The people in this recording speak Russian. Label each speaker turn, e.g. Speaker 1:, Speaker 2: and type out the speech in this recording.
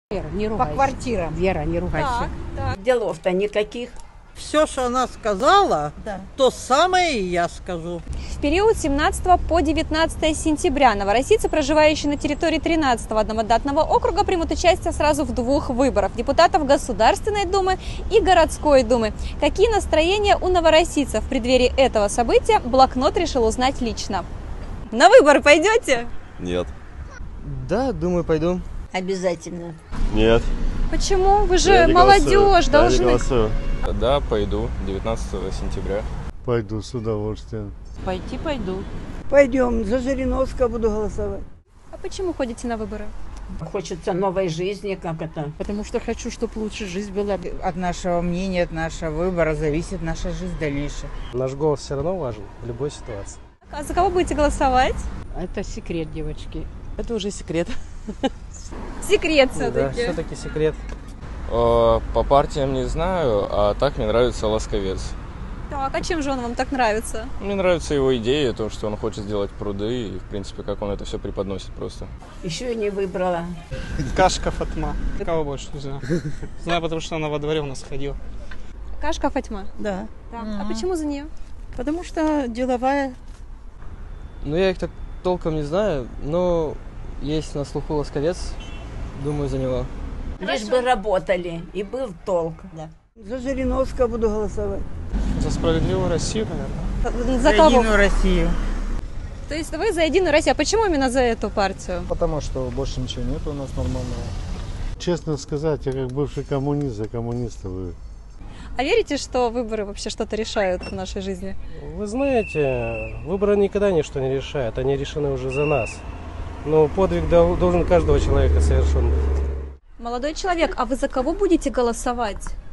Speaker 1: Вера, не
Speaker 2: По
Speaker 1: ругайся.
Speaker 2: квартирам.
Speaker 1: Вера, не ругайся.
Speaker 2: Так.
Speaker 1: Делов-то никаких.
Speaker 3: Все, что она сказала,
Speaker 2: Да.
Speaker 3: то самое и я скажу.
Speaker 4: В период 17 по 19 сентября новороссийцы, проживающие на территории 13-го одномандатного округа, примут участие сразу в двух выборах – депутатов Государственной Думы и Городской Думы. Какие настроения у новороссийцев в преддверии этого события, блокнот решил узнать лично. На выборы пойдете?
Speaker 5: Нет.
Speaker 6: Да, думаю, пойду.
Speaker 2: Обязательно.
Speaker 5: Нет.
Speaker 4: Почему? Вы же
Speaker 5: Я не
Speaker 4: молодежь,
Speaker 5: голосую. Да, не
Speaker 4: должны...
Speaker 5: голосую.
Speaker 7: Да, пойду 19 сентября.
Speaker 8: Пойду с удовольствием.
Speaker 1: Пойти пойду.
Speaker 2: Пойдем, за Жириновского буду голосовать.
Speaker 4: А почему ходите на выборы?
Speaker 1: Хочется новой жизни, как это.
Speaker 9: Потому что хочу, чтобы лучше жизнь была.
Speaker 10: От нашего мнения, от нашего выбора зависит наша жизнь дальнейшая.
Speaker 6: Наш голос все равно важен в любой ситуации.
Speaker 4: А за кого будете голосовать?
Speaker 1: Это секрет, девочки.
Speaker 6: Это уже секрет.
Speaker 4: Секрет
Speaker 6: Да,
Speaker 4: все-таки.
Speaker 6: все-таки секрет.
Speaker 7: По партиям не знаю, а так мне нравится Ласковец.
Speaker 4: Так, а чем же он вам так нравится?
Speaker 7: Мне нравится его идея, то, что он хочет сделать пруды, и, в принципе, как он это все преподносит просто.
Speaker 1: Еще не выбрала.
Speaker 11: Кашка Фатма. Кого больше не знаю. Знаю, потому что она во дворе у нас ходила.
Speaker 4: Кашка Фатьма.
Speaker 9: Да.
Speaker 4: Так. А почему за нее?
Speaker 9: Потому что деловая.
Speaker 6: Ну, я их так толком не знаю, но есть на слуху Ласковец, думаю, за него.
Speaker 1: Лишь бы работали, и был толк.
Speaker 2: Да. За Жириновского буду голосовать.
Speaker 11: За справедливую Россию, наверное.
Speaker 4: За кого?
Speaker 10: Единую Россию.
Speaker 4: То есть вы за Единую Россию. А почему именно за эту партию?
Speaker 6: Потому что больше ничего нет у нас нормального.
Speaker 8: Честно сказать, я как бывший коммунист, за коммуниста вы.
Speaker 4: А верите, что выборы вообще что-то решают в нашей жизни?
Speaker 6: Вы знаете, выборы никогда ничто не решают, они решены уже за нас. Но подвиг должен каждого человека совершен быть.
Speaker 4: Молодой человек, а вы за кого будете голосовать?